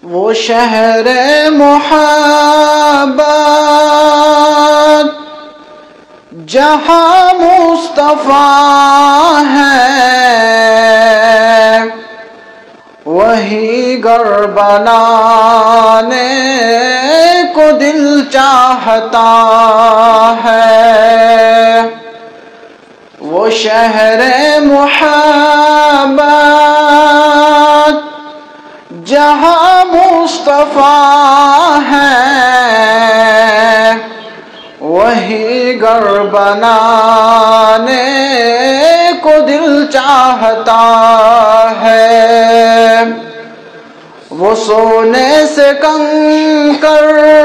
وہ شہر محبت جہاں مصطفیٰ ہے، وہی گھر بنانے کو دل چاہتا ہے۔ وہ شہر محبت جہاں مصطفیٰ ہے، وہی گھر بنانے کو دل چاہتا ہے۔ وہ سونے سے کنکر،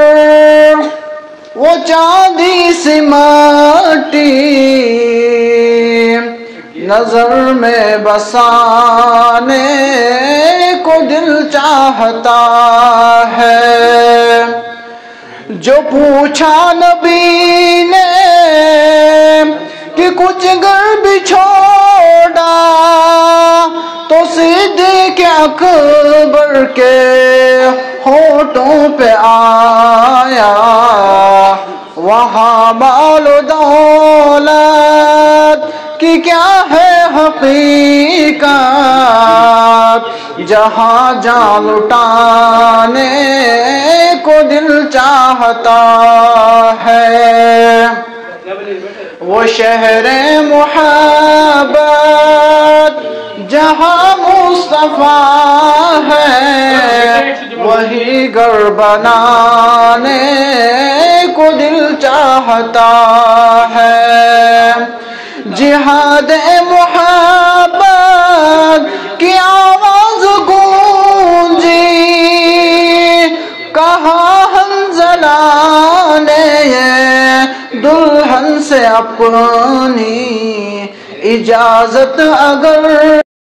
وہ چاندی سی مٹی، نظر میں بسانے کو دل چاہتا ہے۔ جو پوچھا نبی نے کہ کچھ گھر بھی چھوڑا، تو صدیق اکبر کے ہونٹوں پہ آیا، وہاں مال و دولت کی کیا ہے حقیقت، جہاں جان لٹانے کو دل چاہتا ہے۔ وہ شہر محبت جہاں مصطفیٰ ہے، وہی گھر بنانے کو دل چاہتا ہے۔ جہاد محبت کی آواز گونجی، کہا حنظلہ نے دلہن سے اپنی اجازت اگر